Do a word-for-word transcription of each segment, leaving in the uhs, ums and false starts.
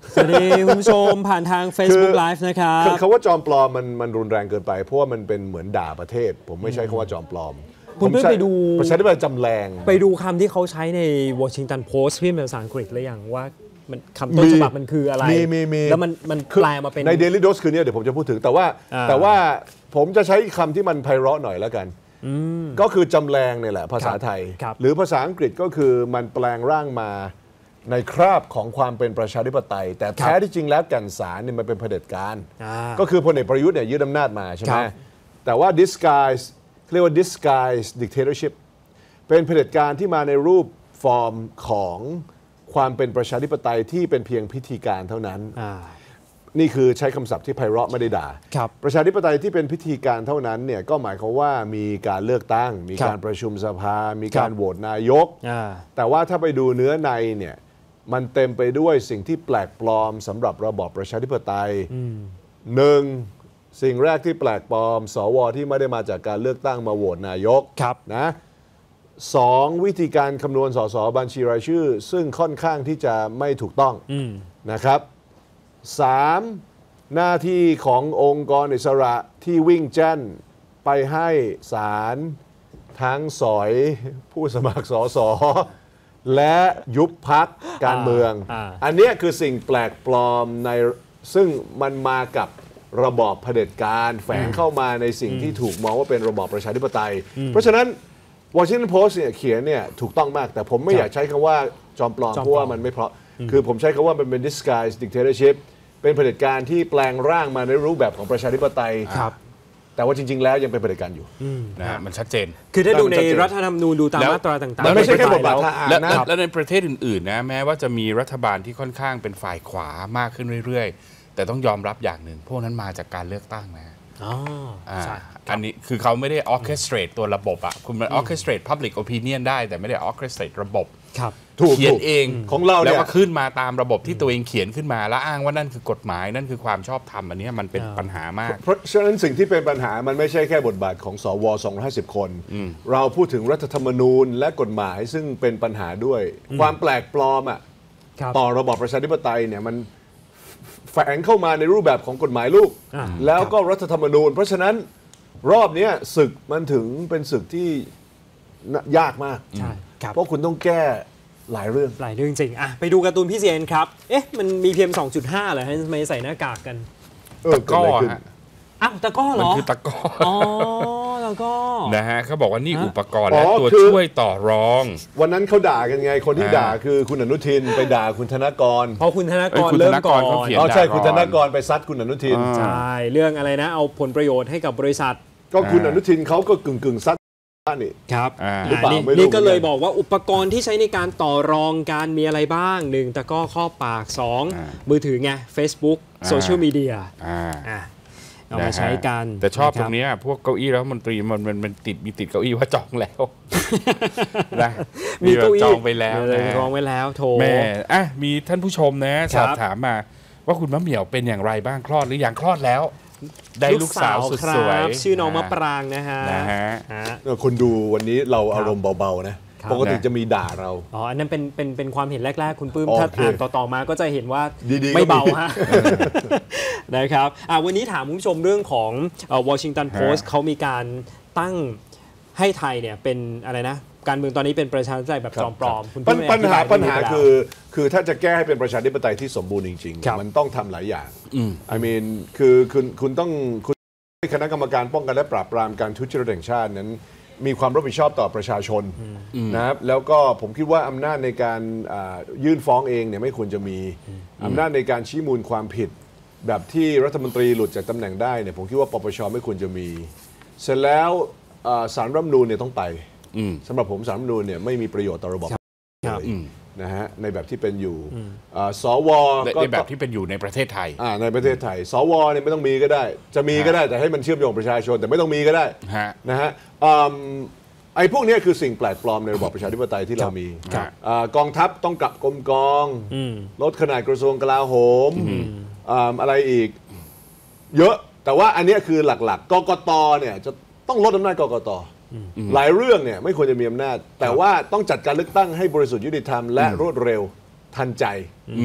สวัสดีคุณผู้ชมผ่านทาง Facebook Live นะครับคำว่าจอมปลอมมันมันรุนแรงเกินไปเพราะว่ามันเป็นเหมือนด่าประเทศผมไม่ใช้คำว่าจอมปลอมคุณเพื่อนไปดูประชาธิปไตยจำแรงไปดูคำที่เขาใช้ใน Washington Post พี่เป็นภาษาอังกฤษหรือยังว่ามันคำต้นฉบับมันคืออะไรแล้วมันมันแปลมาเป็นใน Daily Dose คืนนี้เดี๋ยวผมจะพูดถึงแต่ว่าแต่ว่าผมจะใช้คำที่มันไพเราะหน่อยแล้วกันก็คือจำแรงเนี่ยแหละภาษาไทยหรือภาษาอังกฤษก็คือมันแปลงร่างมาในคราบของความเป็นประชาธิปไตยแต่แท้ที่จริงแล้วแก่นสารเนี่ยมันเป็นเผด็จการก็คือพลเอกประยุทธ์เนี่ยยึดอำนาจมาใช่ไหมแต่ว่า disguise เรียกว่า disguise dictatorship เป็นเผด็จการที่มาในรูปฟอร์มของความเป็นประชาธิปไตยที่เป็นเพียงพิธีการเท่านั้นนี่คือใช้คำศัพท์ที่ไพเราะไม่ได้ด่าประชาธิปไตยที่เป็นพิธีการเท่านั้นเนี่ยก็หมายความว่ามีการเลือกตั้งมีการประชุมสภามีการโหวตนายกแต่ว่าถ้าไปดูเนื้อในเนี่ยมันเต็มไปด้วยสิ่งที่แปลกปลอมสำหรับระบอบประชาธิปไตยหนึ่งสิ่งแรกที่แปลกปลอมสวที่ไม่ได้มาจากการเลือกตั้งมาโหวตนายกนะสองวิธีการคำนวณสสบัญชีรายชื่อซึ่งค่อนข้างที่จะไม่ถูกต้องนะครับสามหน้าที่ขององค์กรอิสระที่วิ่งแจ้นไปให้ศาลทั้งสอยผู้สมัครสสและยุบพรรคการเมือง อ, อันนี้คือสิ่งแปลกปลอมในซึ่งมันมากับระบอบเผด็จการแฝงเข้ามาในสิ่งที่ถูกมองว่าเป็นระบอบประชาธิปไตยเพราะฉะนั้น Washington Post เนี่ยเขียนเนี่ยถูกต้องมากแต่ผมไม่อยากใช้คำว่าจอมปลอมเพราะว่ามันไม่เพราะคือผมใช้คำว่ามันเป็น disguise dictatorship เป็นเผด็จการที่แปลงร่างมาในรูปแบบของประชาธิปไตยแต่ว่าจริงๆแล้วยังเป็นเผด็จการอยู่นะฮะมันชัดเจนคือถ้าดูในรัฐธรรมนูญดูตามมาตราต่างๆแล้วไม่ใช่แค่บทบาททหารนะและในประเทศอื่นๆนะแม้ว่าจะมีรัฐบาลที่ค่อนข้างเป็นฝ่ายขวามากขึ้นเรื่อยๆแต่ต้องยอมรับอย่างหนึ่งพวกนั้นมาจากการเลือกตั้งนะอ๋อใช่อันนี้คือเขาไม่ได้ orchestrate ตัวระบบอ่ะคุณมัน orchestrate public opinion ได้แต่ไม่ได้ orchestrate ระบบเขียนเองของเราแล้วก็ขึ้นมาตามระบบที่ตัวเองเขียนขึ้นมาแล้วอ้างว่านั่นคือกฎหมายนั่นคือความชอบธรรมอันนี้มันเป็นปัญหามากเพราะฉะนั้นสิ่งที่เป็นปัญหามันไม่ใช่แค่บทบาทของสวสองร้อยห้าสิบคนเราพูดถึงรัฐธรรมนูญและกฎหมายซึ่งเป็นปัญหาด้วยความแปลกปลอมอ่ะต่อระบอบประชาธิปไตยเนี่ยมันแฝงเข้ามาในรูปแบบของกฎหมายลูกแล้วก็รัฐธรรมนูญเพราะฉะนั้นรอบนี้ศึกมันถึงเป็นศึกที่ยากมากเพราะคุณต้องแก้หลายเรื่องหลายเรื่องจริงอ่ะไปดูการ์ตูนพี่เซียนครับเอ๊ะมันมี พี เอ็ม สองจุดห้า เหรอฮะทำไมใส่หน้ากากกันเออก็ฮะอ้าวตะก้อเหรอมันคือตะก้ออ๋อตะก้อนะฮะเขาบอกว่านี่อุปกรณ์และตัวช่วยต่อรองวันนั้นเขาด่ากันไงคนที่ด่าคือคุณอนุทินไปด่าคุณธนกรเพราะคุณธนกรเริ่มก่อนอ๋อใช่คุณธนกรไปซัดคุณอนุทินใช่เรื่องอะไรนะเอาผลประโยชน์ให้กับบริษัทก็คุณอนุทินเขาก็กึ่งกึ่งซัดนี่ครับนี่ก็เลยบอกว่าอุปกรณ์ที่ใช้ในการต่อรองการมีอะไรบ้างหนึ่งตะก้อข้อปากสองมือถือไง Facebook โซเชียลมีเดียเอามาใช้กันแต่ชอบตรงนี้พวกเก้าอี้รัฐมนตรีมันมันมันติดมีติดเก้าอี้ว่าจองแล้วนะมีเก้าอี้จองไปแล้วจองไว้แล้วโถแม่อ่ะมีท่านผู้ชมนะสอบถามมาว่าคุณมะเหมี่ยวเป็นอย่างไรบ้างคลอดหรือยังคลอดแล้วได้ลูกสาวสุดสวยชื่อน้องมะปรางนะฮะนะฮะคนดูวันนี้เราอารมณ์เบาๆนะปกติจะมีด่าเราอ๋ออันนั้นเป็นเป็นเป็นความเห็นแรกๆคุณปื้มถ้าอ่านต่อๆมาก็จะเห็นว่าไม่เบาฮะนะครับวันนี้ถามคุณผู้ชมเรื่องของ Washington Post เขามีการตั้งให้ไทยเนี่ยเป็นอะไรนะการเมืองตอนนี้เป็นประชาธิปไตยแบบปลอมๆปัญหาปัญหาคือคือถ้าจะแก้ให้เป็นประชาธิปไตยที่สมบูรณ์จริงๆมันต้องทำหลายอย่าง I mean คือคุณคุณต้องคุณคณะกรรมการป้องกันและปราบปรามการทุจริตแห่งชาตินั้นมีความรับผิดชอบต่อประชาชนนะครับแล้วก็ผมคิดว่าอำนาจในการยื่นฟ้องเองเนี่ยไม่ควรจะมีอำนาจในการชี้มูลความผิดแบบที่รัฐมนตรีหลุดจากตำแหน่งได้เนี่ยผมคิดว่าปปชไม่ควรจะมีเสร็จแล้วศาลรัฐธรรมนูญเนี่ยต้องไปสำหรับผมศาลรัฐธรรมนูญเนี่ยไม่มีประโยชน์ต่อระบบนะฮะในแบบที่เป็นอยู่สวในแบบที่เป็นอยู่ในประเทศไทยในประเทศไทยสวเนี่ยไม่ต้องมีก็ได้จะมีก็ได้แต่ให้มันเชื่อมโยงประชาชนแต่ไม่ต้องมีก็ได้นะฮะไอ้พวกนี้คือสิ่งแปลกปลอมในระบอบประชาธิปไตยที่เรามีกองทัพต้องกลับกรมกองลดขนาดกระทรวงกลาโหมอะไรอีกเยอะแต่ว่าอันนี้คือหลักๆกกตเนี่ยจะต้องลดอำนาจกกตหลายเรื่องเนี่ยไม่ควรจะมีอำนาจแต่ว่าต้องจัดการเลือกตั้งให้บริสุทธิ์ยุติธรรมและรวดเร็วทันใจ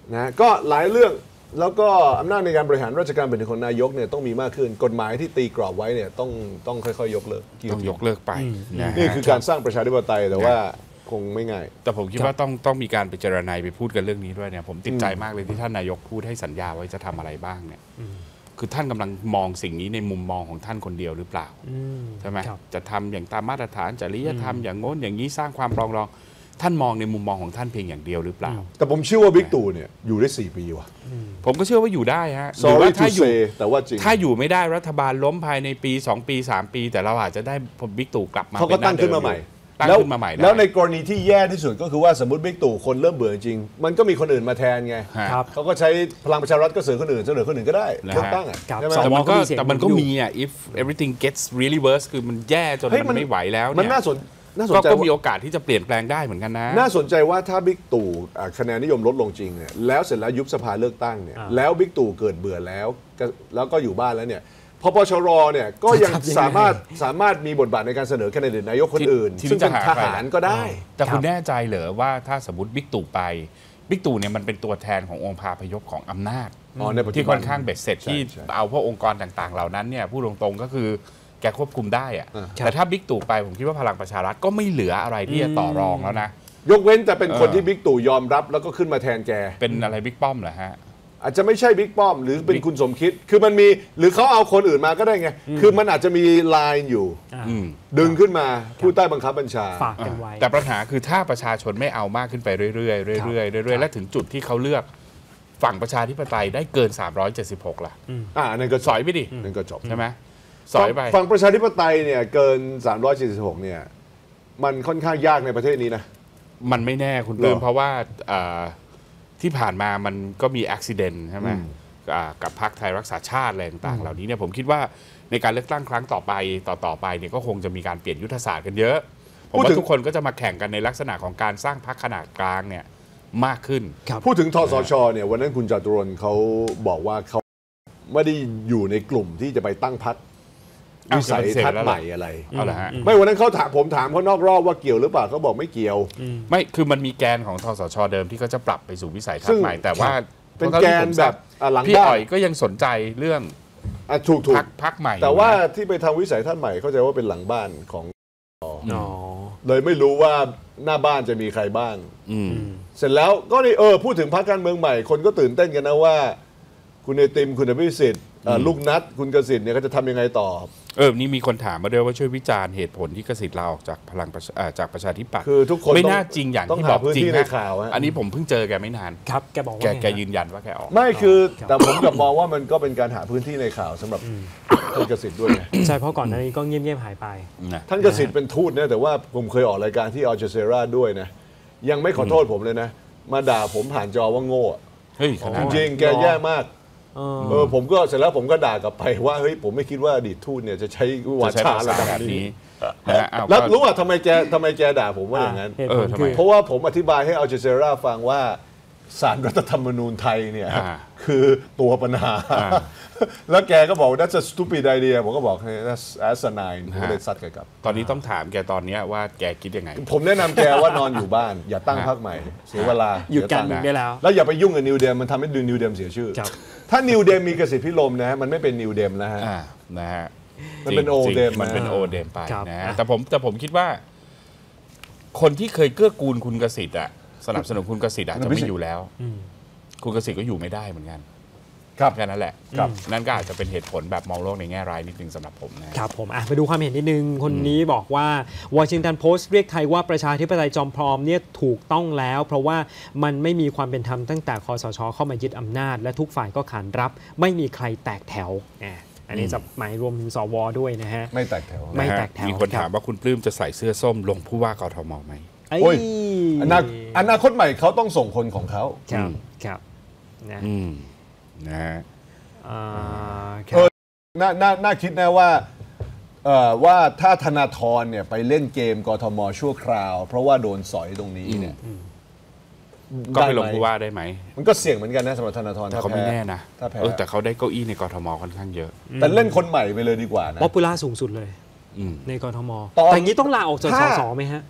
นะก็หลายเรื่องแล้วก็อำนาจในการบริหารราชการแผ่นดินของนายกเนี่ยต้องมีมากขึ้นกฎหมายที่ตีกรอบไว้เนี่ยต้องต้องค่อยๆยกเลิกต้องยกเลิกไปนะนี่คือการสร้างประชาธิปไตยแต่ว่าคงไม่ง่ายแต่ผมคิดว่าต้องต้องมีการไปเจรนายไปพูดกันเรื่องนี้ด้วยเนี่ยผมติดใจมากเลยที่ท่านนายกพูดให้สัญญาไว้จะทำอะไรบ้างเนี่ยคือท่านกำลังมองสิ่งนี้ในมุมมองของท่านคนเดียวหรือเปล่าใช่ไหมจะทำอย่างตามมาตรฐานจริยธรรมอย่างโน้นอย่างนี้สร้างความปรองดองท่านมองในมุมมองของท่านเพียงอย่างเดียวหรือเปล่าแต่ผมเชื่อว่าบิ๊กตู่เนี่ยอยู่ได้สี่ปีว่ะผมก็เชื่อว่าอยู่ได้ฮะหรือว่าถ้าอยู่แต่ว่าจริงถ้าอยู่ไม่ได้รัฐบาลล้มภายในปีสองปีสามปีแต่เราอาจจะได้บิ๊กตู่กลับมาเขาก็ตั้งขึ้นมาใหม่ตั้งขึ้นมาใหม่แล้วในกรณีที่แย่ที่สุดก็คือว่าสมมติบิ๊กตู่คนเริ่มเบื่อจริงมันก็มีคนอื่นมาแทนไงเขาก็ใช้พลังประชารัฐก็เสนอคนอื่นเสนอคนอื่นก็ได้เลือกตั้งอ่ะแต่มันก็แต่มันก็มีอ่ะ if everything gets really worse คือมันแย่จนมันไม่ไหวแล้วเนี่ยมันน่าสนก็มีโอกาสที่จะเปลี่ยนแปลงได้เหมือนกันนะน่าสนใจว่าถ้าบิ๊กตู่คะแนนนิยมลดลงจริงเนี่ยแล้วเสร็จแล้วยุบสภาเลือกตั้งเนี่ยแล้วบิ๊กตู่เกิดเบื่อแล้วแล้วก็อยู่บ้านแล้วเนี่ยพปชรเนี่ยก็ยังสามารถสามารถมีบทบาทในการเสนอแคนดิเดตนายกคนอื่นซึ่งเป็นทหารก็ได้แต่คุณแน่ใจเหรอว่าถ้าสมมติบิ๊กตู่ไปบิ๊กตู่เนี่ยมันเป็นตัวแทนขององค์พาพยพของอำนาจที่ค่อนข้างเบ็ดเสร็จที่เอาพวกองค์กรต่างๆเหล่านั้นเนี่ยพูดตรงๆก็คือแกควบคุมได้อะแต่ถ้าบิ๊กตู่ไปผมคิดว่าพลังประชารัฐก็ไม่เหลืออะไรที่จะต่อรองแล้วนะยกเว้นแต่เป็นคนที่บิ๊กตู่ยอมรับแล้วก็ขึ้นมาแทนแกเป็นอะไรบิ๊กป้อมเหรอฮะอาจจะไม่ใช่บิ๊กป้อมหรือเป็นคุณสมคิดคือมันมีหรือเขาเอาคนอื่นมาก็ได้ไงคือมันอาจจะมีไลน์อยู่ดึงขึ้นมาผู้ใต้บังคับบัญชาฝากกันไว้แต่ปัญหาคือถ้าประชาชนไม่เอามากขึ้นไปเรื่อยๆเรื่อยๆเรื่อยๆและถึงจุดที่เขาเลือกฝั่งประชาธิปไตยได้เกินสามร้อยเจ็ดสิบหกล่ะอ่านั่นก็สอยไปดินั่นก็จบใช่ไหมสอยไปฝั่งประชาธิปไตยเนี่ยเกินสามร้อยเจ็ดสิบหกเนี่ยมันค่อนข้างยากในประเทศนี้นะมันไม่แน่คุณเติมเพราะว่าที่ผ่านมามันก็มีอุบิเหตุใช่ไหมกับพรรคไทยรักษาชาติอะไรต่างๆเหล่านี้เนี่ยผมคิดว่าในการเลือกตั้งครั้งต่อไปต่อต่อไปเนี่ยก็คงจะมีการเปลี่ยนยุทธศาสตร์กันเยอะผมว่าทุกคนก็จะมาแข่งกันในลักษณะของการสร้างพรรคขนาดกลางเนี่ยมากขึ้นพูดถึงทสชเนี่ยวันนั้นคุณจตุรนต์เขาบอกว่าเขาไม่ได้อยู่ในกลุ่มที่จะไปตั้งพรรควิสัยทัศน์ใหม่อะไรไม่วันนั้นเขาถามผมถามเขานอกรอบว่าเกี่ยวหรือเปล่าเขาบอกไม่เกี่ยวไม่คือมันมีแกนของทสชเดิมที่เขาจะปรับไปสู่วิสัยทัศน์ใหม่แต่ว่าเป็นแกนแบบหลังพี่อ๋อยก็ยังสนใจเรื่องถูกถูกพรรคใหม่แต่ว่าที่ไปทำวิสัยทัศน์ใหม่เข้าใจว่าเป็นหลังบ้านของเลยไม่รู้ว่าหน้าบ้านจะมีใครบ้างเสร็จแล้วก็นี่เออพูดถึงพรรคการเมืองใหม่คนก็ตื่นเต้นกันนะว่าคุณไอติมคุณอภิสิทธิ์ลูกนัดคุณกสิทธิ์เนี่ยเขาจะทำยังไงต่อเออนี่มีคนถามมาด้วยว่าช่วยวิจารณ์เหตุผลที่กสิทธิ์ลาออกจากพลังจากประชาธิปัตย์คือทุกคนไม่น่าจริงอย่างที่บอกจริงนะข่าวอันนี้ผมเพิ่งเจอแกไม่นานครับแกบอกว่าแกแกยืนยันว่าแกออกไม่คือแต่ผมกับมองว่ามันก็เป็นการหาพื้นที่ในข่าวสำหรับท่านกสิทธิ์ด้วยไงใช่เพราะก่อนหน้านี้ก็เงียบๆหายไปท่านกสิทธิ์เป็นทูตนะแต่ว่าผมเคยออกรายการที่อัลจาเซราด้วยนะยังไม่ขอโทษผมเลยนะมาด่าผมผ่านจอว่าโง่เฮ้ยจริงแกแย่มากเออผมก็เสร็จแล้วผมก็ด่ากลับไปว่าเฮ้ยผมไม่คิดว่าอดีตทูตเนี่ยจะใช้วาจาแบบนี้แล้วรู้ว่าทำไมแกทำไมแกด่าผมว่าอย่างนั้นเพราะว่าผมอธิบายให้อัลจาเซราฟังว่าศาลรัฐธรรมนูญไทยเนี่ยคือตัวปัญหาแล้วแกก็บอก that's a stupid idea ผมก็บอก that's asinine ผมก็เลยซัดแกกลับตอนนี้ต้องถามแกตอนนี้ว่าแกคิดยังไงผมแนะนำแกว่านอนอยู่บ้านอย่าตั้งพรรคใหม่เสียเวลาหยุดการเมืองได้แล้วแล้วอย่าไปยุ่งกับนิวเดมมันทำให้ดูนิวเดมเสียชื่อถ้านิวเดมมีกสิทธิพิรมนะฮะมันไม่เป็นนิวเดมแล้วฮะนะฮะมันเป็นโอเดมมันเป็นโอเดมไปนะแต่ผมแต่ผมคิดว่าคนที่เคยเกื้อกูลคุณกสิทธิ์อะสนับสนุนคุณกสิทธิ์อาจจะไม่อยู่แล้วคุณกสิทธิ์ก็อยู่ไม่ได้เหมือนกันครับแค่นั้นแหละนั่นก็อาจจะเป็นเหตุผลแบบมองโลกในแง่ร้ายนิดนึงสำหรับผมนะครับผมอ่ะไปดูความเห็นนิดนึงคนนี้บอกว่าวอชิงตันโพสต์เรียกไทยว่าประชาธิปไตยจอมพร้อมเนี่ยถูกต้องแล้วเพราะว่ามันไม่มีความเป็นธรรมตั้งแต่คสช.เข้ามายึดอำนาจและทุกฝ่ายก็ขานรับไม่มีใครแตกแถวอันนี้จะหมายรวมถึงสวด้วยนะฮะไม่แตกแถวไม่แตกแถวมีคนถามว่าคุณปลื้มจะใส่เสื้อส้มลงผู้ว่ากทมไหมโอ้ยอนาคตใหม่เขาต้องส่งคนของเขาครับครับนะนะฮะเออน่าน่าน่าคิดนะว่าเอ่อว่าถ้าธนาธรเนี่ยไปเล่นเกมกทมชั่วคราวเพราะว่าโดนสอยตรงนี้เนี่ยก็ไปลงผู้ว่าได้ไหมมันก็เสี่ยงเหมือนกันนะสำหรับธนาธรแต่เขาไม่แน่นะเออแต่เขาได้เก้าอี้ในกทมค่อนข้างเยอะแต่เล่นคนใหม่ไปเลยดีกว่านะป๊อปปูล่าสูงสุดเลยในกทมแต่อย่างนี้ต้องลาออกจากสสไหมฮะ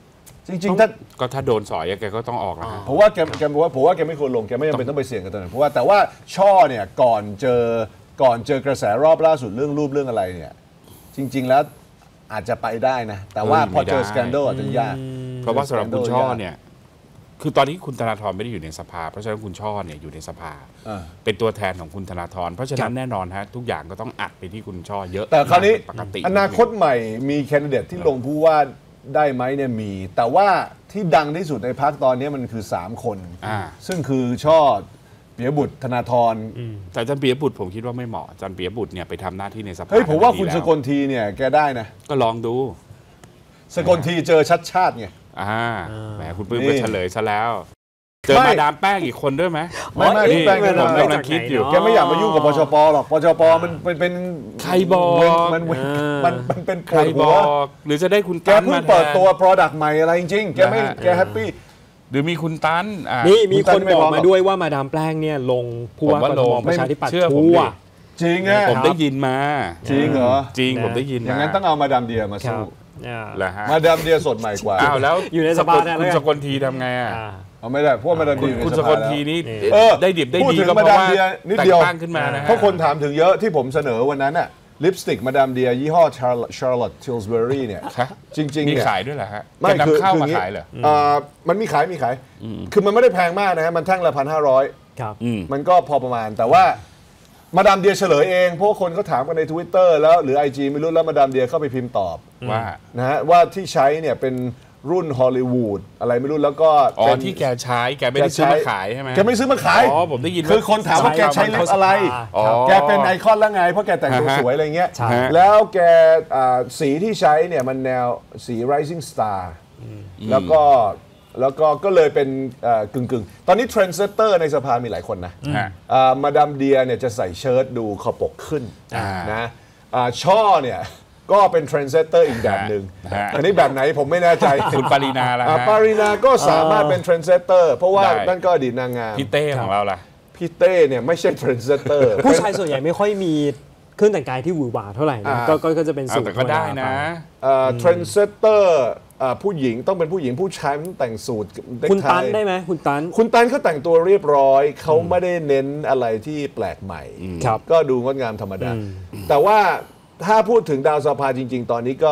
จริงๆถ้าก็ถ้าโดนสอยแกก็ต้องออกนะเพราะว่าแกแกบอกว่าผมว่าแกไม่ควรลงแกไม่จำเป็นต้องไปเสี่ยงกับตัวนั้นเพราะว่าแต่ว่าช่อเนี่ยก่อนเจอก่อนเจอกระแสรอบล่าสุดเรื่องรูปเรื่องอะไรเนี่ยจริงๆแล้วอาจจะไปได้นะแต่ว่าพอเจอสแกนโดลอาจจะยากเพราะว่าสำหรับคุณช่อเนี่ยคือตอนนี้คุณธนาธรไม่ได้อยู่ในสภาเพราะฉะนั้นคุณช่อเนี่ยอยู่ในสภาเป็นตัวแทนของคุณธนาธรเพราะฉะนั้นแน่นอนฮะทุกอย่างก็ต้องอัดไปที่คุณช่อเยอะแต่คราวนี้ปกติอนาคตใหม่มีแคนดิเดตที่ลงผู้ว่าได้ไหมเนี่ยมีแต่ว่าที่ดังที่สุดในพรรคตอนนี้มันคือสามคนซึ่งคือช่อปิยบุตรธนาธรแต่อาจารย์ปิยบุตรผมคิดว่าไม่เหมาะอาจารย์ปิยบุตรเนี่ยไปทำหน้าที่ในสภาเฮ้ยผมว่าคุณสกลทีเนี่ยแกได้นะก็ลองดูสกลทีเจอชัดชาติไงอ่าแหมคุณปื้มก็เฉลยซะแล้วเจอมาดามแป้งอีกคนด้วยไหมไม่ไม่นี่แป้งผมกำลังคิดอยู่แกไม่อยากมายุ่งกับปชปหรอกปชปมันเป็นใครบอกมันมันมันเป็นใครบอกหรือจะได้คุณแกเพิ่งเปิดตัว product ใหม่อะไรจริงๆแกไม่แกแฮปปี้หรือมีคุณตันนี่มีคนบอกมาด้วยว่ามาดามแป้งเนี่ยลงผู้ว่ากทมประชาธิปัตย์ทั่วจริงไงผมได้ยินมาจริงเหรอจริงผมได้ยินอย่างนั้นต้องเอามาดามเดียมาสู้มาดามเดียสดใหม่กว่าอ้าวแล้วอยู่ในสภาคุณสกลทีทำไงอ่ะเอาไม่ได้พวกมาดามเดียคุณสกลทีนี่ได้ดิบได้ดีก็เพราะว่าแต่งตั้งขึ้นมานะเพราะคนถามถึงเยอะที่ผมเสนอวันนั้นน่ะลิปสติกมาดามเดียยี่ห้อ Charlotte Tilbury เนี่ยจริงๆมีขายด้วยเหรอฮะไม่คือเข้ามาขายเหรอมันมีขายมีขายคือมันไม่ได้แพงมากนะมันแท่งละพันห้าร้อยมันก็พอประมาณแต่ว่ามาดามเดียเฉลยเองเพราะคนก็ถามกันใน Twitter แล้วหรือ ไอ จี ไม่รู้แล้วมาดามเดียเข้าไปพิมพ์ตอบว่านะฮะว่าที่ใช้เนี่ยเป็นรุ่นฮอลลีวูดอะไรไม่รู้แล้วก็อ๋อที่แกใช้แกไม่ได้ซื้อมาขายใช่ไหมแกไม่ซื้อมาขายอ๋อผมได้ยินคือคนถามว่าแกใช้ลิปอะไรแกเป็นไอคอนแล้วไงเพราะแกแต่งตัวสวยอะไรเงี้ยแล้วแกสีที่ใช้เนี่ยมันแนวสี Rising Star แล้วก็แล้วก็ก็เลยเป็นกึ่งกึ่งตอนนี้เทรนด์เซตเตอร์ในสภามีหลายคนนะมาดามเดียเนี่ยจะใส่เชิ้ตดูคอปกขึ้นนะช่อเนี่ยก็เป็นเทรนด์เซตเตอร์อีกแบบหนึ่งอันนี้แบบไหนผมไม่แน่ใจคุณปรินาล่ะปรินาก็สามารถเป็นเทรนด์เซตเตอร์เพราะว่านั่นก็อดีตนางงามพี่เต้ของเราล่ะพี่เต้เนี่ยไม่ใช่เทรนด์เซตเตอร์ผู้ชายส่วนใหญ่ไม่ค่อยมีเครื่องแต่งกายที่หวือหวาเท่าไหร่นะก็จะเป็นสูทแต่ก็ได้นะเทรนด์เซตเตอร์ผู้หญิงต้องเป็นผู้หญิงผู้ชายต้องแต่งสูทคุณตันได้ไหมคุณตันคุณตันเขาแต่งตัวเรียบร้อยเขาไม่ได้เน้นอะไรที่แปลกใหม่ก็ดูงดงามธรรมดาแต่ว่าถ้าพูดถึงดาวสภาจริงๆตอนนี้ก็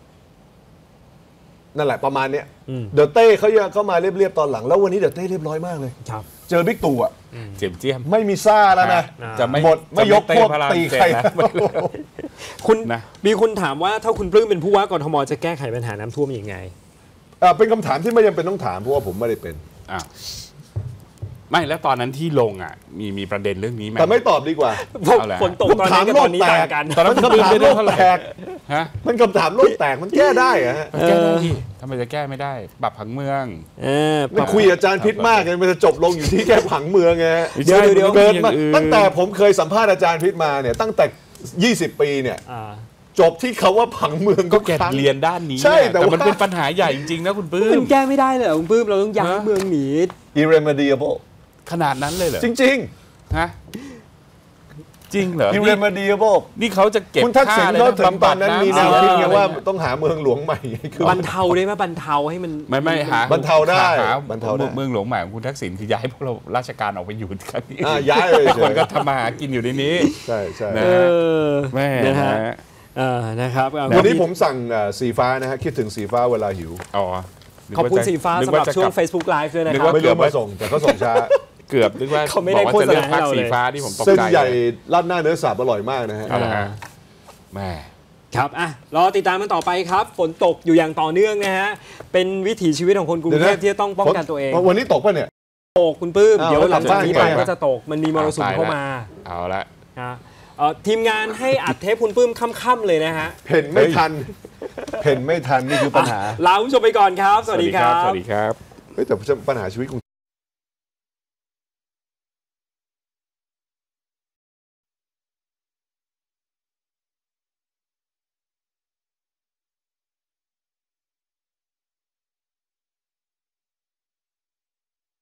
นั่นแหละประมาณเนี้ยเดอะเต้เขายังเข้ามาเรียบๆตอนหลังแล้ววันนี้เดอะเต้เรียบร้อยมากเลยเจอบิ๊กตู่อ่ะเจียมเจียมไม่มีซ่าแล้วนะจะไม่หมดไม่ยกพวกตีใครคุณมีคุณถามว่าถ้าคุณปลื้มเป็นผู้ว่ากทมจะแก้ไขปัญหาน้ำท่วมยังไงเป็นคำถามที่ไม่จำเป็นต้องถามเพราะว่าผมไม่ได้เป็นไม่แล้วตอนนั้นที่ลงอ่ะมีมีประเด็นเรื่องนี้ไหมแต่ไม่ตอบดีกว่าฝนตกตอนนี้กับตอนนี้ต่างกันตอนนั้นคำถามโลกแตกฮะมันคำถามโลกแตกมันแก้ได้เหรอแก้ได้ที่ทำไมจะแก้ไม่ได้ปรับผังเมืองมันคุยอาจารย์พิษมากเลยมันจะจบลงอยู่ที่แก้ผังเมืองไงเดี๋ยวเดี๋ยวเกินมาตั้งแต่ผมเคยสัมภาษณ์อาจารย์พิษมาเนี่ยตั้งแต่ยี่สิบปีเนี่ยจบที่เขาว่าผังเมืองก็แกเรียนด้านนี้ใช่แต่มันเป็นปัญหาใหญ่จริงๆนะคุณปื้มมันแก้ไม่ได้เลยคุณปื้มเราต้องย้ายเมืองหนี irremediable ขนาดนั้นเลยเหรอจริงๆฮะจริงเหรอ irremediable นี่เขาจะเก็บคุณทักษิณก็ถึงตอนนั้นมีแนวคิดไงว่าต้องหาเมืองหลวงใหม่คือบรรเทาได้ไหมบรรเทาให้มันไม่ไม่หาบรรเทาได้บรรเทาเมืองหลวงใหม่ของคุณทักษิณคือย้ายพวกเราราชการออกไปอยู่ครั้งนี้ย้ายเลยคนก็ทำมาหากินอยู่ในนี้ใช่ใช่แม่นะฮะนะครับวันนี้ผมสั่งสีฟ้านะฮะคิดถึงสีฟ้าเวลาหิวอ๋อขอบคุณสีฟ้าสำหรับช่วง Facebook Live ด้วยนะครับไม่รู้มาส่งแต่เขาส่งช้าเกือบนึกว่าเขาไม่ได้โฆษณาให้เราเลยสีฟ้าที่ผมตกใจเส้นใหญ่ราดหน้าเนื้อสับอร่อยมากนะฮะแม่ครับอ่ะรอติดตามกันต่อไปครับฝนตกอยู่อย่างต่อเนื่องนะฮะเป็นวิถีชีวิตของคนกรุงเทพที่ต้องป้องกันตัวเองวันนี้ตกป่ะเนี่ยตกคุณปื้มเดี๋ยวหลังจากนี้ไปก็จะตกมันมีมรสุมเข้ามาเอาละนะทีมงานให้อัดเทปคุณปื้มค่ำๆเลยนะฮะเพ่นไม่ทันเพ่นไม่ทันนี่คือปัญหาลาคุณผู้ชมไปก่อนครับสวัสดีครับสวัสดีครับแต่ปัญหาชีวิต